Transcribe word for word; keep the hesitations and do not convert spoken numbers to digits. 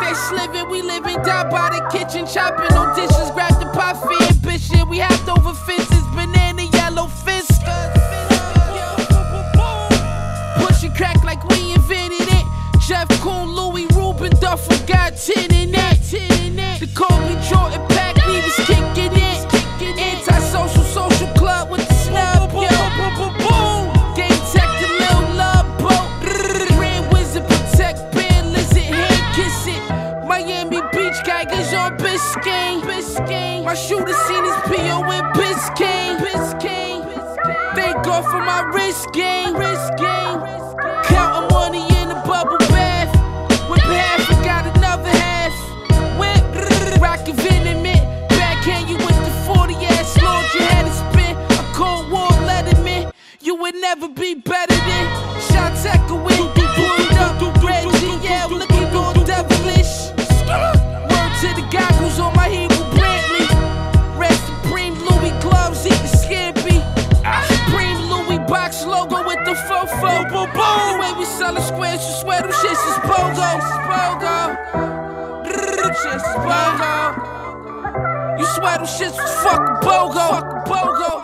nice living, we living down by the kitchen, chopping on dishes, grab the pot for ambition. We hopped over fences, banana yellow fist. Pushing crack like we invented it. Jeff Kuhn, Louis Rubin, Duffel got ten in it. The Kobe Jordan pack, we was kicking it. Anti-social, social club with the snub, yo. Game tech, the little love boat. Grand Wizard, protect, band lizard, hand kiss it. Miami Beach, Geiger's on Biscayne. Biscayne. My shooter seen his P O in Biscayne. Biscayne. Thank God for my wrist game. Wrist game. Counting money in a bubble bath. Whip half, I got another half. Whip, rockin' venomant. Backhand you with the forty ass Lord, you had to spin. A cold war letterman. You would never be better than shots echoing. Pulled up, red G L, looking all devilish. Word to the goggles on my Hero Brantley. Red Supreme Louis gloves, eating scampi. Supreme Louis box logo with the fofo. The way we sellin' squares, you swear them shits is BOGO. BOGO. Shits is BOGO. You swear them shits was fucking BOGO. Fucking BOGO.